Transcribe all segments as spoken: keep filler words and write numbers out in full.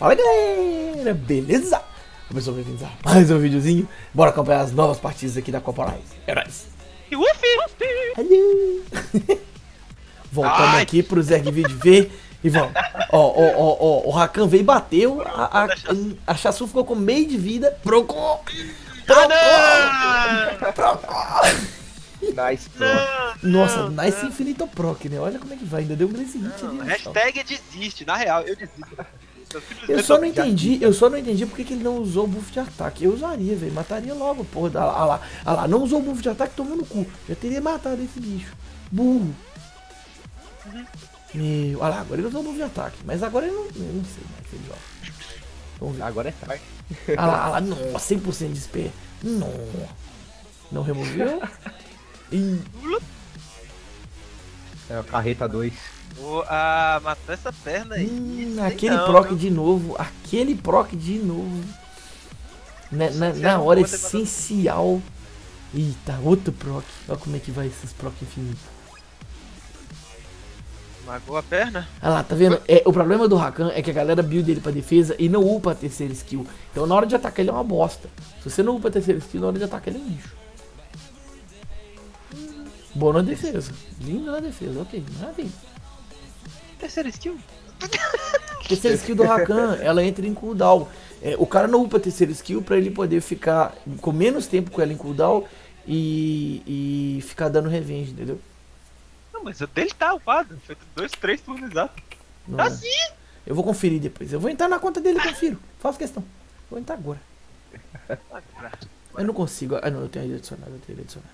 Fala galera, beleza? Pessoal, bem-vindos a mais um videozinho. Bora acompanhar as novas partidas aqui da Copa Rise. É nóis. Voltando Ai. aqui pro Zerg Vídeo ver. E vamos. Ó, ó, ó, ó, o Rakan veio e bateu. A, a, a Chassu ficou com meio de vida. Procou! Procou! Procou! Nice Proc. Nossa, Nice Infinito Proc, né? Olha como é que vai. Ainda deu um Grace Hit ali. Hashtag desiste. Na real, eu desisto. Eu só não entendi, eu só não entendi porque que ele não usou o buff de ataque. Eu usaria, velho. Mataria logo, porra. Ah lá, ah lá, ah lá, não usou o buff de ataque, tomou no cu. Já teria matado esse bicho. Burro. Uhum. Meu, olha lá, agora ele usou o buff de ataque. Mas agora ele não, eu não sei mais que ele joga. Vamos ver. Agora é tarde. Ah lá, ah lá, nossa, cem por cento de S P. Não. Não removeu? Ih. É a carreta dois. Oh, ah, matou essa perna aí. Hum, aquele não, proc não. de novo. Aquele proc de novo. Na, na, na hora essencial. Eita, outro proc. Olha como é que vai esses proc infinitos. Magou a perna? Olha lá, tá vendo? É, o problema do Rakan é que a galera build ele pra defesa e não upa a terceira skill. Então na hora de atacar ele é uma bosta. Se você não upa a terceira skill, na hora de atacar ele é um lixo. Boa na defesa. Lindo na defesa, ok. Maravilha. Terceira skill? Terceira skill do Rakan, ela entra em cooldown. É, o cara não upa a terceira skill pra ele poder ficar com menos tempo com ela em cooldown e, e ficar dando revenge, entendeu? Não, mas o dele tá upado. Foi dois, três turnos exatos. Tá sim! Eu vou conferir depois. Eu vou entrar na conta dele e confiro. Faço questão. Vou entrar agora. Eu não consigo. Ah não, eu tenho adicionado, eu tenho adicionado.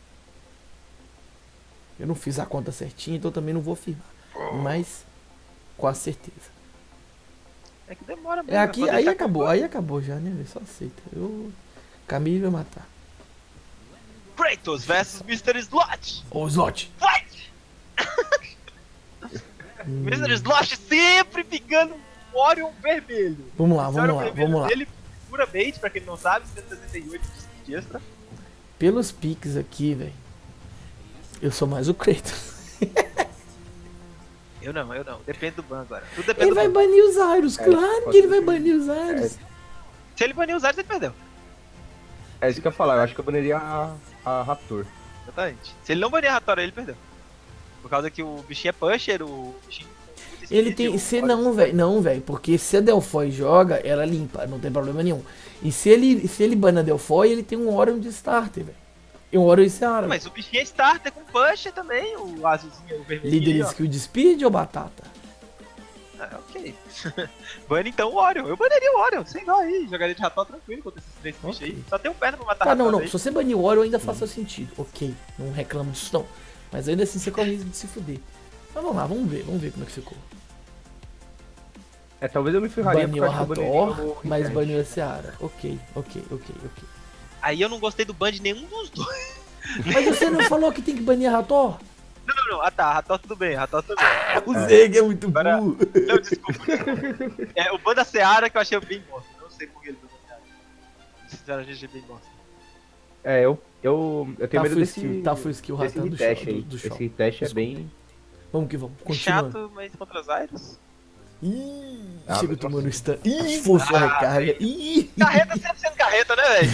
Eu não fiz a conta certinha, então também não vou afirmar. Mas com a certeza. É que demora mesmo. É aqui, aí acabou, aí acabou já, né? Só aceita. Eu. Camille vai matar. Kratos versus mister Slot. Ô, Slot! Fight! hum. mister Slot sempre ficando o Orion vermelho. Vamos lá, vamos lá, vamos lá. Ele pura bait, pra quem não sabe, cento e sessenta e oito de extra. Pelos piques aqui, velho. Eu sou mais o Kratos. Eu não, eu não. Depende do ban agora. Tudo depende ele do vai ban. banir os Aros, é, claro que ele vai banir os Aros. É. Se ele banir os Aros, ele perdeu. É isso que eu ia falar, eu acho que eu baniria a, a Raptor. Exatamente. Se ele não banir a Raptor, ele perdeu. Por causa que o bichinho é pusher, o bichinho... Ele tem... Se não, velho, não, velho. Porque se a Delphoy joga, ela limpa, não tem problema nenhum. E se ele, se ele bana a Delphoy, ele tem um Orion de starter, velho. E um Orion esse Aros. Mas o bichinho é starter com pusher também, o azulzinho, o vermelho. Líder skill de speed ou batata? Ah, ok. Bane então o Orion. Eu baneria o Orion, sem dó aí. Jogaria de Rató tranquilo contra esses três okay. bichos aí. Só tem um perna pra matar. Ah, não, não. Aí. Se você banir o Orion ainda faz seu sentido. Ok, não reclamo disso não. Mas ainda assim você corre risco de se fuder. Mas vamos lá, vamos ver, vamos ver como é que ficou. É, talvez eu me ferraria baniu a Hathor, mas baniu a Seara. Ok, ok, ok, ok. Aí eu não gostei do ban de nenhum dos dois. Mas você não falou que tem que banir a Hathor? Não, não, não. Ah tá, Hathor tudo bem, Hathor tudo bem. Ah, o Zeg é muito Agora, burro. Não, desculpa. É, o ban da Seara que eu achei bem bosta. Não sei por que ele ban da Seara. Sinceramente, achei bem bosta. É, eu, eu, eu tenho tá medo desse... Skill, tá full skill desse ratando do teste show, aí. do, do show. Esse teste Desculpa. é bem... Vamos que vamos, continua. Chato, mas contra os Aires. Ih, ah, chega tomando stun. Ih, forçou a recarga. Ih. Carreta sempre sendo carreta, né, velho?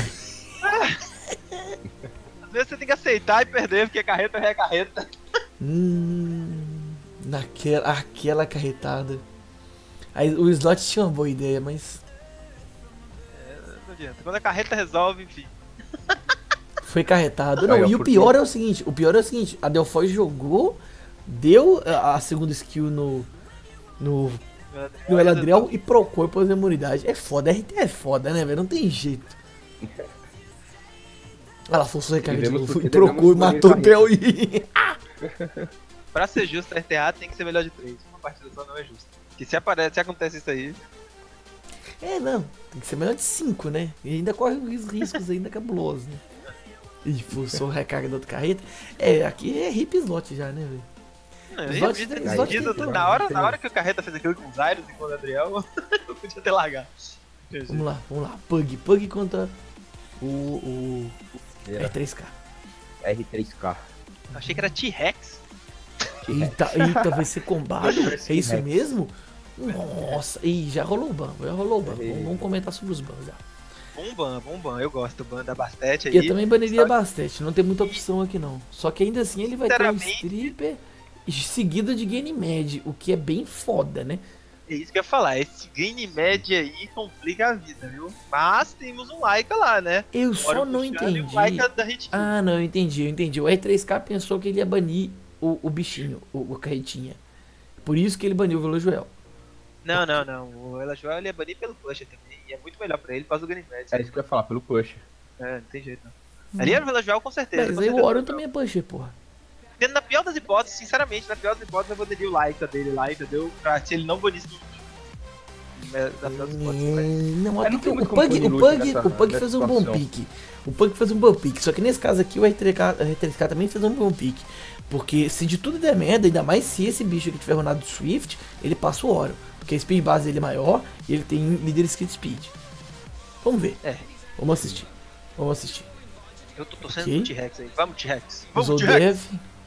Às vezes você tem que aceitar e perder, porque carreta é carreta. Hum, naquela aquela carretada. Aí o Slot tinha uma boa ideia, mas... É, não adianta. Quando a carreta resolve, enfim. Foi carretado. Não, e o pior é o seguinte, o pior é o seguinte, a Delphoy jogou, deu a, a segunda skill no... No... No Eladriel e procou e pôs a imunidade. É foda, R T é foda, né, velho? Não tem jeito. Ela forçou a recarga de novo, e procou e matou o Theo e... Pra ser justo, a R T A tem que ser melhor de três. Uma partida só não é justa. Que se aparece, se acontece isso aí... É, não. Tem que ser melhor de cinco, né? E ainda corre os riscos ainda cabulosos, né? E forçou a recarga da outra carreta. É, aqui é hip slot já, né, velho? Não, eu slot, tem, slot tem tem na, hora, na hora que o Carreta fez aquilo com os Aires e com o Adriel, eu podia ter largado. Vamos lá, vamos lá. Pug, Pug contra o, o R três K. R três K. Achei que era T-Rex. Eita, eita, vai ser combado? É isso mesmo? Nossa, ih, já rolou o ban, já rolou o ban. Vamos, vamos comentar sobre os bans já. Bom ban, bom ban, eu gosto do ban da Bastet aí. Eu também baniria Só- Bastet, não tem muita opção aqui não. Só que ainda assim ele vai ter um Sinceramente- stripper seguido de Ganymede, o que é bem foda, né? É isso que eu ia falar, esse game média aí complica a vida, viu? Mas temos um Laika lá, né? Eu só Bora não puxar ali entendi. o Laika da Hit Kill. Ah, não, eu entendi, eu entendi. O R três K pensou que ele ia banir o, o bichinho, o, o carretinha. Por isso que ele baniu o Velojoel. Não, não, não. O Ela Joel ele é banido pelo Pusher também. E é muito melhor pra ele por causa do game média. É isso que eu ia falar, pelo push. É, não tem jeito não. Ali era o Vela Joel com certeza. Mas com aí certeza o Orion não. também é pusher, porra. Tendo na pior das hipóteses, sinceramente, na pior das hipóteses eu baniria o Laika dele lá, entendeu? Pra se ele não banisse no último. É, Na pior das hipóteses, vai. Não, É, é não porque tem o muito como Pug, punir o Lute Pug, nessa- o Pug nessa fez um bom situação. pique. O Pug fez um bom pique. Só que nesse caso aqui o R três K, R três K também fez um bom pique. Porque se de tudo der merda, ainda mais se esse bicho aqui tiver rodado Swift, ele passa o Orion. Porque a speed base dele é maior e ele tem líder skid speed. Vamos ver. É. Vamos assistir. Vamos assistir. Eu tô torcendo Ok. pro T-Rex aí. Vamos, T-Rex. Vamos, Usou T-Rex. Dev.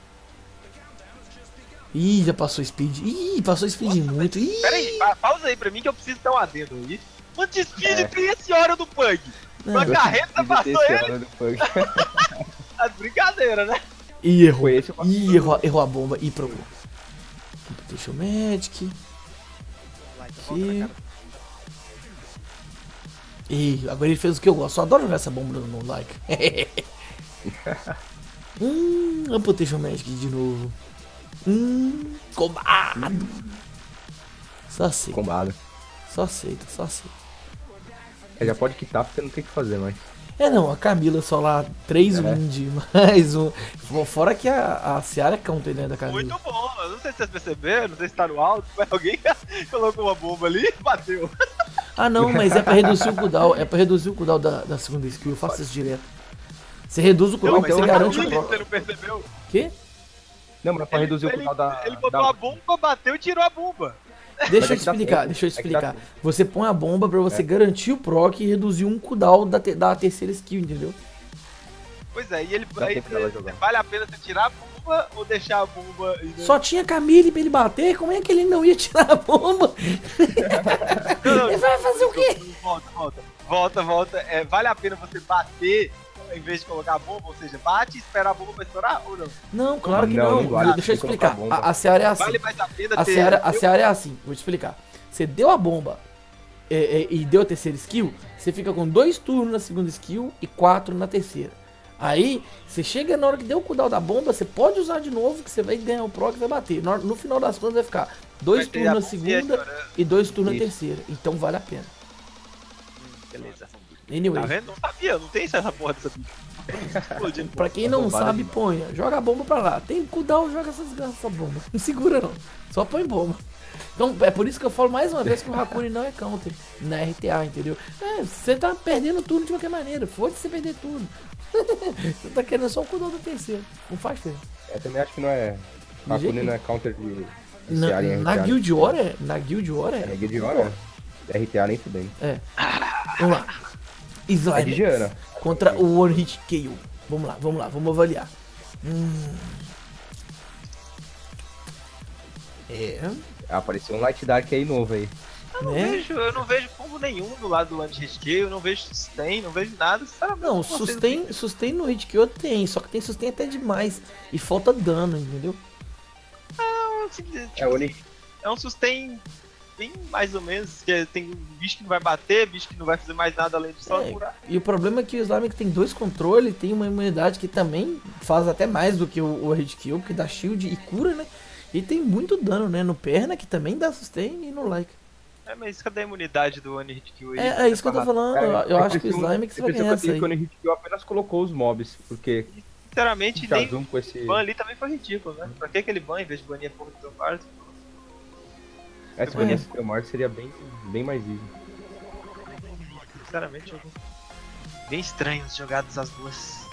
Ih, já passou speed. Ih, passou speed muito. Ih, Pera aí, pa- pausa aí pra mim que eu preciso dar um adendo aí. Quanto speed É. tem esse Orion do Pug? não. Uma carreta passou Esse ele? ano do Pug. As brincadeiras, né? Ih, errou. Foi esse o Ih, errou, errou a bomba. Ih, procurou. Deixa o Magic. Aqui. Ih, agora ele fez o que eu gosto. Eu adoro jogar essa bomba no, no like. hum, Amputation Magic de novo. Hum, combado. Só aceita, Combado. só aceita, só aceita. Ele já pode quitar porque não tem o que fazer mais. É não, a Camila só lá, três É. wind, mais um. Fora que a, a Ciara é counter, né, da Camila. Muito bom, eu não sei se vocês perceberam, não sei se tá no alto, mas alguém colocou uma bomba ali e bateu. Ah não, mas é pra reduzir o cooldown, é pra reduzir o cooldown da, da segunda skill, eu faço isso direto. Você reduz o cooldown, mas você você garante tá o ruim, proc. você não percebeu? Quê? Não, mas pra Ele- reduzir ele, o final da. Ele botou da... a bomba, bateu e tirou a bomba. Deixa eu é te que dá explicar, tempo, deixa eu te é que dá explicar. tempo. Você põe a bomba pra você É. garantir o proc e reduzir um cooldown da, te- da terceira skill, entendeu? Pois é, e ele Dá aí, tempo dela você- jogar. vale a pena você tirar a bomba ou deixar a bomba e Só tinha Camille pra ele bater, como é que ele não ia tirar a bomba? Não, não, Ele vai fazer o quê? Volta, volta. Volta, volta. É, vale a pena você bater em vez de colocar a bomba? Ou seja, bate e espera a bomba pra estourar ou não? Não, claro que Não, não. não vale, Deixa eu tem que colocar explicar. bomba. A, a Seara é assim. Vale mais a pena A ter... Seara, a Seara é assim, vou te explicar. Você deu a bomba é, é, e deu a terceira skill, você fica com dois turnos na segunda skill e quatro na terceira. Aí, você chega na hora que deu o cooldown da bomba, você pode usar de novo, que você vai ganhar o proc e vai bater. No, no final das contas vai ficar dois Vai ter a turnos na bomba e a segunda história. e dois turnos na Isso. terceira. Então vale a pena. Beleza. Anyway, Tá vendo? Não sabia, não tem essa porra dessa bicha. Explodindo. pra quem É não bombada sabe, demais. ponha. Joga a bomba pra lá. Tem cooldown, joga essas essa bomba. Não segura não. Só põe bomba. Então é por isso que eu falo mais uma vez que o Hakuni não é counter na R T A, entendeu? É, você tá perdendo tudo de qualquer maneira. Foda-se você perder tudo. Você tá querendo só o cooldown do terceiro. Não faz diferença. Eu também acho que não é. De A jeito Kuni nenhum. não é counter de. de Na, Seara em na R T A. Guild War é. Na Guild War É é. Guild War, R T A nem fudendo. É. Vamos lá. É de Slime Diana. contra o One Hit K O. Vamos lá, vamos lá, vamos avaliar. Hum. É, Apareceu um Light Dark aí novo aí. Eu não, né? vejo, eu não vejo combo nenhum do lado do Land Rescue, eu não vejo sustain, não vejo nada. Sinceramente, Não, não consigo- sustain, sustain no Hit K O tem, só que tem sustain até demais. E falta dano, entendeu? Não, assim, tipo, É o Oni. é um sustain bem mais ou menos, que tem um bicho que não vai bater, bicho que não vai fazer mais nada além de só É, curar. e o problema é que o Slime tem dois controles, tem uma imunidade que também faz até mais do que o, o Hit Kill, que dá shield e cura, né? E tem muito dano, né? No perna, que também dá sustain, e no like. É, mas cadê a imunidade do One Hit Kill aí? É, é isso que eu tô falando, eu, eu acho que o Slime é que você vai ganhar essa aí. Quando o Hit Kill apenas colocou os mobs, porque Sinceramente, o nem Shazam com esse. o ban ali também foi ridículo, né? Pra que aquele ban em vez de banir a porra do seu party? Essa É. banir Super Mario seria bem, bem mais easy. Sinceramente, jogo bem estranho as jogadas as duas.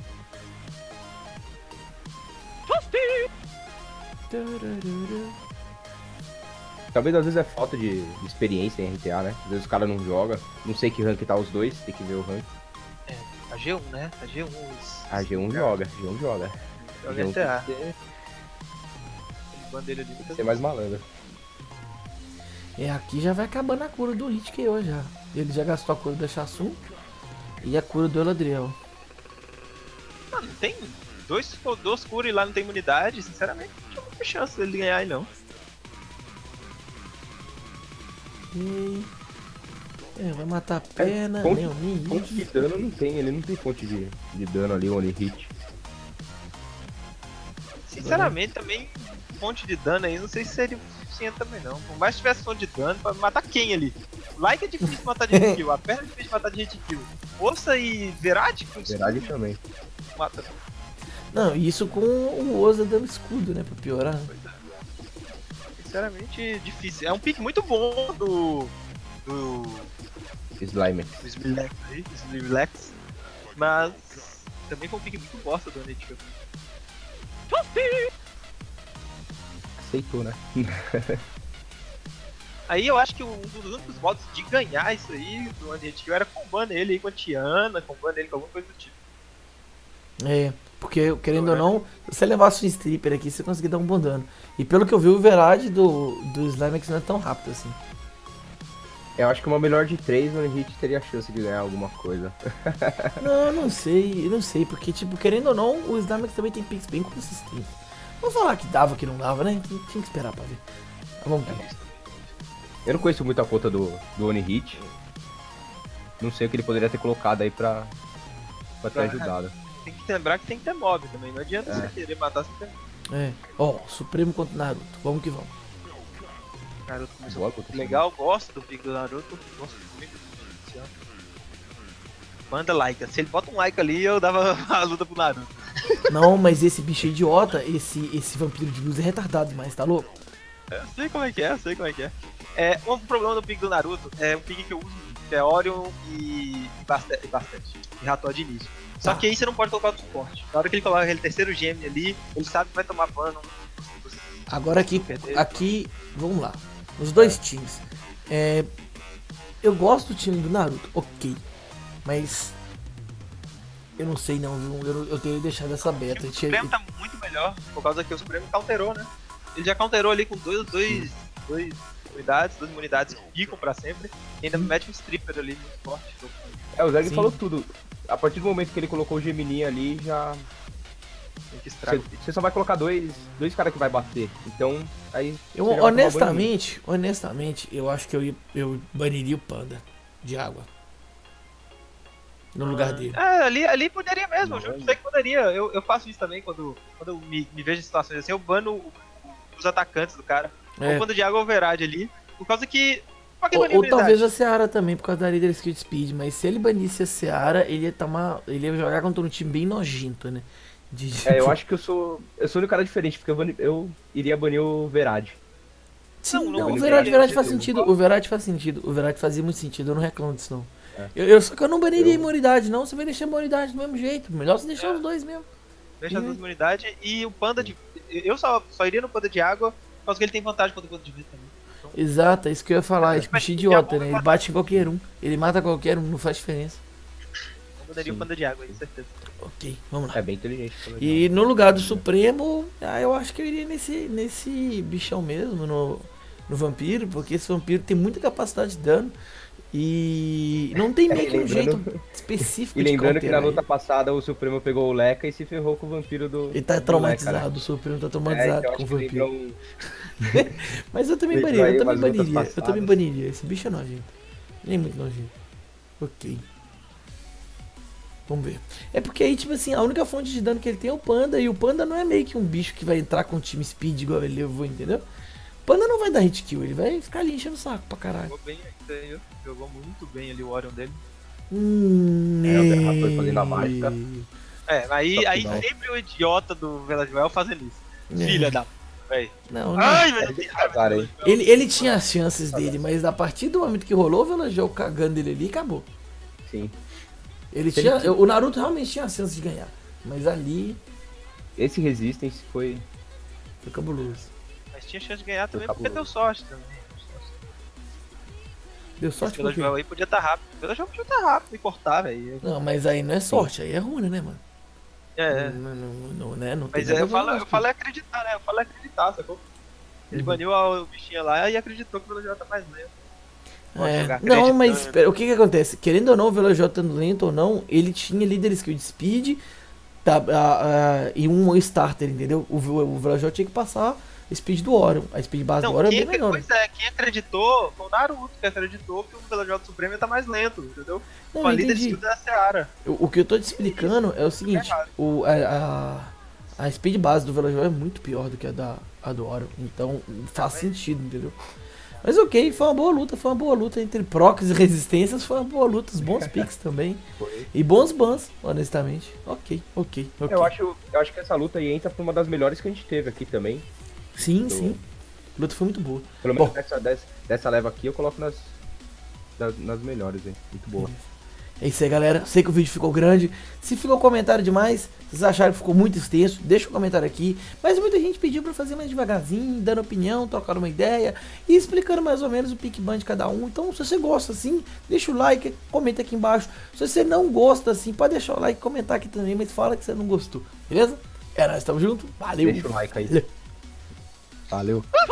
Talvez às vezes é falta de, de experiência em R T A, né? Às vezes os caras não jogam. Não sei que rank tá os dois, tem que ver o rank. A G um, né? A G um. Os... A G um joga, G um joga. Joga G um R T A. tem que ser- Bandeira ali. ser mais malandro. É, aqui já vai acabando a cura do Hit K O já. Ele já gastou a cura da Chasun e a cura do Eladriel. Mano, tem dois, dois curas e lá não tem imunidade, sinceramente, não tinha muita chance dele ganhar aí não. E... É, vai matar a pena, É, fonte, nem, nem fonte de dano não tem, ele não tem fonte de, de dano ali, one hit. Sinceramente, também, fonte de dano aí, não sei se seria suficiente também não. Por mais que tivesse fonte de dano, pra matar quem ali? Like é difícil de matar de hit kill, a perna é difícil de matar de hit kill. Ossa e Verade? Verade também. Mata. Não, isso com o Oza dando escudo, né, pra piorar. Sinceramente, difícil. É um pick muito bom do... do... Slime. do Smilex aí, Smilex. Mas também foi um pick muito bosta do Anetico. Aceitou, né? Aí eu acho que um dos únicos modos de ganhar isso aí do Anetico era combando ele aí com a Tiana, combando ele com alguma coisa do tipo. É, porque querendo ou não, se você levasse um stripper aqui, você conseguia dar um bom dano. E pelo que eu vi, o Verade do, do Slimex não é tão rápido assim. Eu acho que uma melhor de três no hit teria chance de ganhar alguma coisa. Não, não sei, eu não sei, porque tipo, querendo ou não, o Slimex também tem picks bem consistentes. Vamos falar que dava, que não dava, né? Tinha, tinha que esperar pra ver. Mas vamos ver. Eu não conheço muito a conta do, do One Hit. Não sei o que ele poderia ter colocado aí pra, pra ter ajudado. Tem que lembrar que tem que ter mob também, não adianta É. você querer matar sem ter. É, ó, Supremo contra Naruto, vamos que vamos. Naruto começou Boa conta, legal, gosto do pick do Naruto, gosto muito. Manda like, se ele bota um like ali, eu dava a luta pro Naruto. Não, mas esse bicho é idiota, esse, esse vampiro de luz é retardado demais, tá louco? Eu sei como é que é, eu sei como é que é. É, um problema do pick do Naruto é um pick que eu uso muito, que é Orion e, e bastante, bastante, e Rator de início. Só Tá. que aí você não pode colocar o suporte. Na hora que ele coloca aquele terceiro Gemini ali, ele sabe que vai tomar pano. Agora aqui, aqui, vamos lá. Os dois times. É, eu gosto do time do Naruto, ok. Mas eu não sei não, viu? Eu, eu tenho deixado essa beta. O Supremo tá muito melhor, por causa que o Supremo counterou, né? Ele já counterou ali com dois, dois, dois unidades, duas imunidades que ficam pra sempre. E ainda mete um stripper ali muito forte. É, o Zeg Sim. falou tudo. A partir do momento que ele colocou o Gemini ali, já. Tem que estragar. Você só vai colocar dois, dois caras que vai bater. Então, aí. Eu, você já vai tomar banho. honestamente, honestamente, eu acho que eu, ia, eu baniria o Panda de água. No lugar dele. É, ali, ali poderia mesmo, eu juro pra você que poderia. Eu, eu faço isso também quando, quando eu me, me vejo em situações assim, eu bano o- os atacantes do cara. É. Ou quando de água ou Verade ali. Por causa que. Pra que Ou, banir ou habilidade? talvez a Seara também, por causa da Leader Skill Speed. Mas se ele banisse a Seara, ele ia, tomar, ele ia jogar contra um time bem nojento, né? De, É, eu acho que eu sou. Eu sou um cara diferente, porque eu, bani- eu iria banir o Verade. Sim, Não, não, não, o não Verade, tem- Verade faz eu- sentido. O Verade faz sentido. O Verade fazia muito sentido. Eu não reclamo disso, não. É. Eu, eu- só que eu não baniria a Eu- imunidade, não. Você vai deixar a imunidade do mesmo jeito. Melhor você deixar É. os dois mesmo. Deixa as Uhum. duas imunidades. E o panda de. Eu só, só iria no panda de água por causa que ele tem vantagem contra o panda de vento também. Exato, é isso que eu ia falar. Esse Mas bicho ele idiota, é bom, né? Ele mas- bate em qualquer um. Ele mata qualquer um, não faz diferença. Eu mandaria o Sim. panda de água aí, certeza. Ok, vamos lá. É bem inteligente. E no lugar do Supremo, ah, eu acho que eu iria nesse, nesse bichão mesmo, no, no vampiro, porque esse vampiro tem muita capacidade de dano. E não tem meio que um lembrando- jeito específico E de lembrando que na counterar luta ele. passada o Supremo pegou o Leca e se ferrou com o vampiro do. Ele tá do traumatizado, Leca, né? o Supremo tá É, traumatizado então com acho o que vampiro. lembrou um- Mas eu também lembrou baniria, eu aí também umas lutas baniria, eu passadas. também baniria. Esse bicho é nojento. Nem muito nojento. Ok. Vamos ver. É porque aí, tipo assim, a única fonte de dano que ele tem é o Panda, e o Panda não é meio que um bicho que vai entrar com o time speed igual ele levou, entendeu? O Panda não vai dar hit kill, ele vai ficar ali enchendo o saco pra caralho. Jogou bem ainda, viu? Jogou muito bem ali o Orion dele. Hum, É, o Derrator fazendo a mágica. É, aí, Só que aí não. sempre o idiota do Velasquez fazendo isso. É. Filha da. Véi. Não, não. Ai, velho. Azar aí. Ele, ele tinha as chances dele, mas a partir do momento que rolou o Velagel cagando ele ali, acabou. Sim. Ele Se tinha, ele- o Naruto realmente tinha a chance de ganhar, mas ali Esse Resistance foi. foi cabuloso. Mas tinha chance de ganhar também Foi porque deu cabuloso. sorte também. Deu sorte Pelo porque... jogo aí podia estar rápido. Pelo jogo podia estar rápido e cortar, velho. Não, mas aí não é sorte, aí é ruim, né, mano? É, é. Não, não, não, né? Não tem Mas nada é, a eu ver falo, com eu isso. falo é acreditar, né? Eu falo é acreditar, sacou? Ele baniu a- o bichinho lá e acreditou que o Velojota tá mais lento. Pode É, jogar não, mas acreditando. espera, o que que acontece? Querendo ou não, o Velojota lento ou não, ele tinha líder skill de speed tá, a- a- e um starter, entendeu? O, o, o Velojota tinha que passar a speed do Orion. A speed base do Não, Orion é quem, bem acre- menor. pois é, quem acreditou foi o Naruto, que acreditou que o Velojota Supremo tá mais lento, entendeu? Não, Com a eu líder entendi. skill da Seara. O, o que eu tô te explicando é o seguinte, errado. o, a, a, a speed base do Velojota é muito pior do que a, da, a do Orion, então faz mas- sentido, entendeu? Mas ok, foi uma boa luta, foi uma boa luta entre procs e resistências, foi uma boa luta, os bons picks também. Foi. E bons bans, honestamente. Ok, ok, ok. Eu acho, eu acho que essa luta aí entra pra uma das melhores que a gente teve aqui também. Sim, do- sim. A luta foi muito boa. Pelo menos Bom. dessa, dessa, dessa leva aqui eu coloco nas, nas, nas melhores, hein? Muito boa. É isso aí, galera. Sei que o vídeo ficou grande. Se ficou comentário demais, vocês acharam que ficou muito extenso, deixa um comentário aqui. Mas muita gente pediu pra fazer mais devagarzinho, dando opinião, trocando uma ideia e explicando mais ou menos o pick ban de cada um. Então, se você gosta assim, deixa o like, comenta aqui embaixo. Se você não gosta assim, pode deixar o like e comentar aqui também, mas fala que você não gostou, beleza? É, nós estamos juntos. Valeu. Deixa o like aí. Valeu.